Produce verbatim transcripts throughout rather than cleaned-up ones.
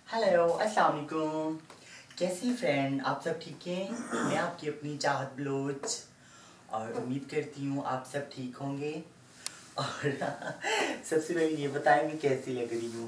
Hello अस्सलाम वालेकुम। कैसी फ्रेंड आप सब ठीक हैं? मैं आपकी अपनी चाहत बलोच और उम्मीद करती हूँ आप सब ठीक होंगे। और सबसे पहले ये बताएं मैं कैसी लग रही हूँ।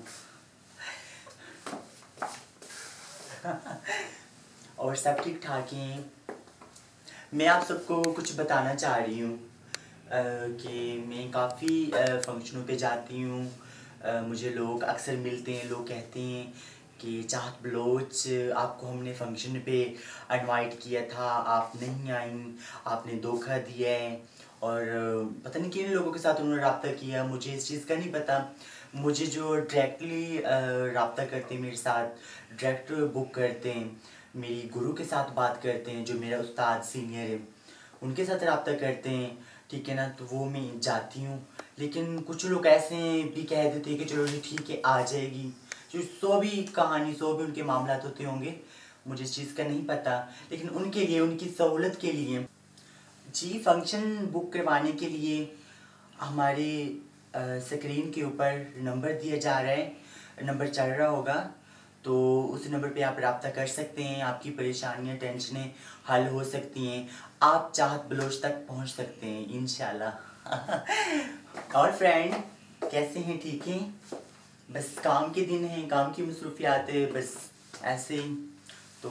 और सब ठीक ठाक हैं। मैं आप सबको कुछ बताना चाह रही हूँ कि मैं काफ़ी फंक्शनों पे जाती हूँ। मुझे लोग अक्सर मिलते हैं, लोग कहते हैं कि चाहत बलोच आपको हमने फंक्शन पे इनवाइट किया था, आप नहीं आई, आपने धोखा दिया है। और पता नहीं किन लोगों के साथ उन्होंने रब्ता किया, मुझे इस चीज़ का नहीं पता। मुझे जो डायरेक्टली रब्ता करते हैं मेरे साथ, डायरेक्ट बुक करते हैं, मेरी गुरु के साथ बात करते हैं, जो मेरा उस्ताद सीनियर है उनके साथ रब्ता करते हैं, ठीक है ना, तो वो मैं जाती हूँ। लेकिन कुछ लोग ऐसे भी कह देते हैं कि चलो जी ठीक है आ जाएगी, जो सौ भी कहानी सौ भी उनके मामला होते होंगे, मुझे इस चीज़ का नहीं पता। लेकिन उनके लिए, उनकी सहूलत के लिए जी फंक्शन बुक करवाने के लिए हमारे स्क्रीन के ऊपर नंबर दिया जा रहा है, नंबर चल रहा होगा, तो उस नंबर पे आप रब्ता कर सकते हैं। आपकी परेशानियां टेंशनें हल हो सकती हैं, आप चाहत बलोच तक पहुंच सकते हैं इंशाल्लाह। और फ्रेंड कैसे हैं, ठीक हैं? बस काम के दिन हैं, काम की मसरूफियात है, बस ऐसे ही। तो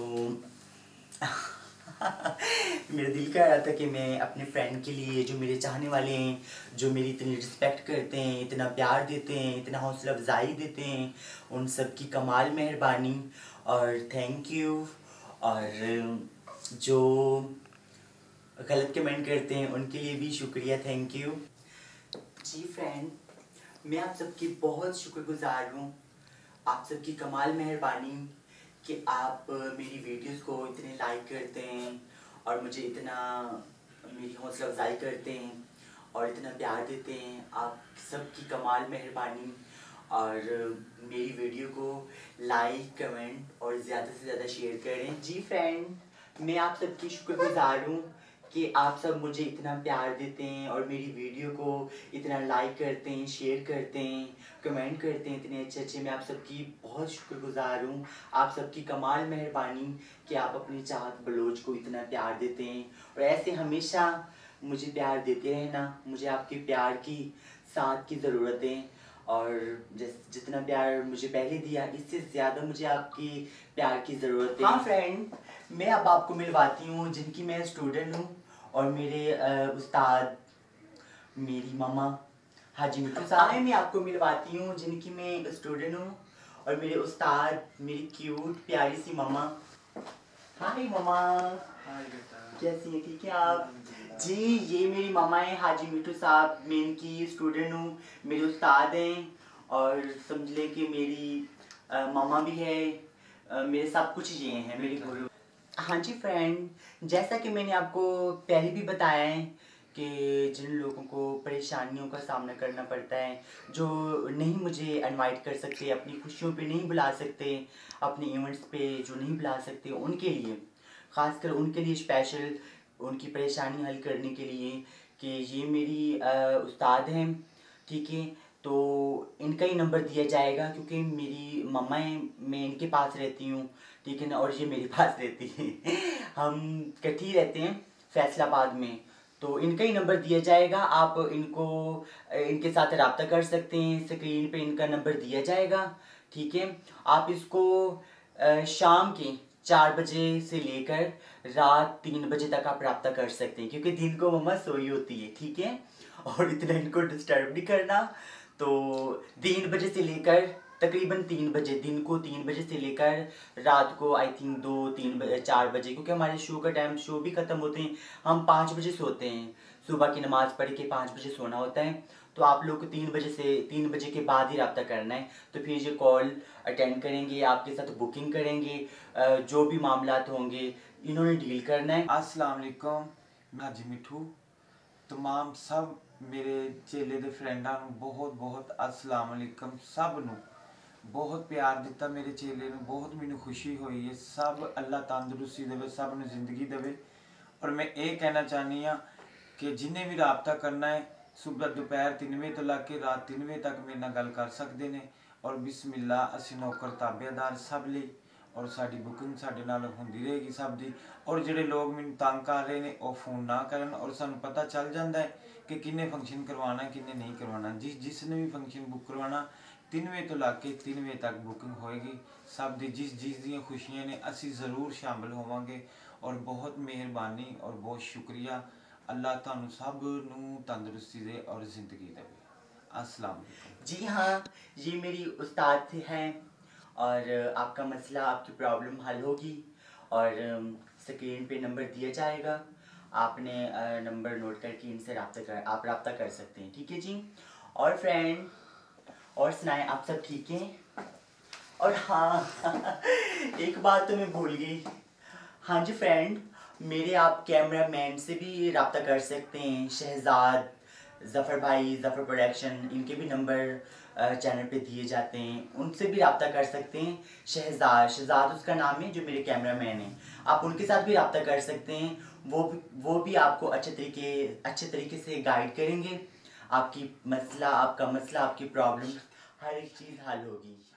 मेरा दिल कह रहा था कि मैं अपने फ्रेंड के लिए, जो मेरे चाहने वाले हैं, जो मेरी इतनी रिस्पेक्ट करते हैं, इतना प्यार देते हैं, इतना हौसला अफजाई देते हैं, उन सब की कमाल मेहरबानी और थैंक यू। और जो गलत कमेंट करते हैं उनके लिए भी शुक्रिया, थैंक यू जी। फ्रेंड मैं आप सबकी बहुत शुक्रगुजार हूँ, आप सबकी कमाल मेहरबानी कि आप मेरी वीडियोस को इतने लाइक करते हैं और मुझे इतना मेरी हौसला अफजाई करते हैं और इतना प्यार देते हैं। आप सबकी कमाल मेहरबानी। और मेरी वीडियो को लाइक कमेंट और ज़्यादा से ज़्यादा शेयर करें जी। फ्रेंड मैं आप सबकी शुक्रगुजार हूँ कि आप सब मुझे इतना प्यार देते हैं और मेरी वीडियो को इतना लाइक करते हैं, शेयर करते हैं, कमेंट करते हैं इतने अच्छे अच्छे। मैं आप सबकी बहुत शुक्रगुजार हूँ, आप सबकी कमाल मेहरबानी कि आप अपनी चाहत बलोच को इतना प्यार देते हैं और ऐसे हमेशा मुझे प्यार देते रहना। मुझे आपके प्यार की साथ की ज़रूरत है और जिस जितना प्यार मुझे पहले दिया, इससे ज़्यादा मुझे आपकी प्यार की ज़रूरत है। हाँ फ्रेंड मैं अब आपको मिलवाती हूँ जिनकी मैं स्टूडेंट हूँ और मेरे उस्ताद, मेरी मामा हाजी मिट्टू साहब। मैं आपको मिलवाती हूँ जिनकी मैं स्टूडेंट हूँ और मेरे उस्ताद, मेरी क्यूट प्यारी सी मामा। हाय मामा, कैसी हैं, ठीक है आप? जी ये मेरी मामा है हाजी मिट्टू साहब, मैं इनकी स्टूडेंट हूँ, मेरे उस्ताद हैं और समझ लें कि मेरी आ, मामा भी है, आ, मेरे सब कुछ ये हैं, मेरे गुरु। हाँ जी फ्रेंड जैसा कि मैंने आपको पहले भी बताया है कि जिन लोगों को परेशानियों का सामना करना पड़ता है, जो नहीं मुझे इनवाइट कर सकते, अपनी खुशियों पे नहीं बुला सकते, अपने इवेंट्स पे जो नहीं बुला सकते, उनके लिए ख़ासकर उनके लिए स्पेशल, उनकी परेशानी हल करने के लिए कि ये मेरी आ, उस्ताद हैं, ठीक है। तो इनका ही नंबर दिया जाएगा क्योंकि मेरी मम्मा है, मैं इनके पास रहती हूँ, ठीक है ना, और ये मेरे पास रहती है। हम इकट्ठी रहते हैं फैसलाबाद में, तो इनका ही नंबर दिया जाएगा। आप इनको इनके साथ रब्ता कर सकते हैं, स्क्रीन पे इनका नंबर दिया जाएगा, ठीक है। आप इसको शाम के चार बजे से लेकर रात तीन बजे तक आप रब्ता कर सकते हैं क्योंकि दिन को मम्मा सोई होती है, ठीक है, और इतना इनको डिस्टर्ब नहीं करना। तो तीन बजे से लेकर तकरीबन तीन बजे, दिन को तीन बजे से लेकर रात को आई थिंक दो तीन बजे चार बजे, क्योंकि हमारे शो का टाइम, शो भी ख़त्म होते हैं, हम पाँच बजे सोते हैं, सुबह की नमाज़ पढ़ के पाँच बजे सोना होता है। तो आप लोग को तीन बजे से तीन बजे के बाद ही रब्ता करना है। तो फिर ये कॉल अटेंड करेंगे, आपके साथ बुकिंग करेंगे, जो भी मामलात होंगे इन्होंने डील करना है। अस्सलाम वालेकुम, मैं हाजी मिठू। तमाम सब मेरे चेले दे फ्रेंडां नूं बहुत बहुत अस्सलाम वालेकुम। सब नूं बहुत प्यार दिता, मेरे चेले नूं बहुत मैनूं खुशी हुई है। सब अल्लाह तंदुरुस्ती देवे, सब नूं जिंदगी देवे। और मैं ये कहना चाहनी हाँ कि जिन्हें भी रब्ता करना है सुबह दोपहर तीन बजे तो लग के रात तीन बजे तक मेरे नाल गल कर सकते हैं और बिस्मिल्ला ਅਸੀਂ नौकर ताबेदार सब ਲਈ और साड़ी बुकिंग साढ़े नाल होंदी रहेगी सब दी। और ਜਿਹੜੇ लोग ਮੈਨੂੰ तंग कर रहे ने ਉਹ फोन ना करन और ਸਾਨੂੰ पता चल जाता है कि किन्ने फंक्शन करवाना किन्ने नहीं करवाना। जिस जिसने भी फंक्शन बुक करवाना तीन बजे तो लग के तीन बजे तक बुकिंग होएगी सब दी। जिस जिस दी खुशियां ने असी ज़रूर शामिल होवांगे और बहुत मेहरबानी और बहुत शुक्रिया। अल्लाह तुहानू सब नू तंदुरुस्ती दे और ज़िंदगी दे। अस्सलाम वालेकुम। जी हाँ, ये मेरी उस्ताद हैं और आपका मसला आपकी प्रॉब्लम हल होगी और स्क्रीन पे नंबर दिया जाएगा, आपने नंबर नोट करके इनसे रब्ता कर आप रब्ता कर सकते हैं, ठीक है जी। और फ्रेंड और सुनाएं, आप सब ठीक हैं? और हाँ एक बात तो मैं भूल गई, हाँ जी फ्रेंड, मेरे आप कैमरा मैन से भी रब्ता कर सकते हैं, शहजाद ज़फ़र भाई, ज़फ़र प्रोडक्शन, इनके भी नंबर चैनल पे दिए जाते हैं, उनसे भी रब्ता कर सकते हैं। शहजाद शहजाद उसका नाम है जो मेरे कैमरा मैन हैं, आप उनके साथ भी रब्ता कर सकते हैं। वो भी वो भी आपको अच्छे तरीके अच्छे तरीके से गाइड करेंगे, आपकी मसला आपका मसला आपकी प्रॉब्लम हर एक चीज़ हल होगी।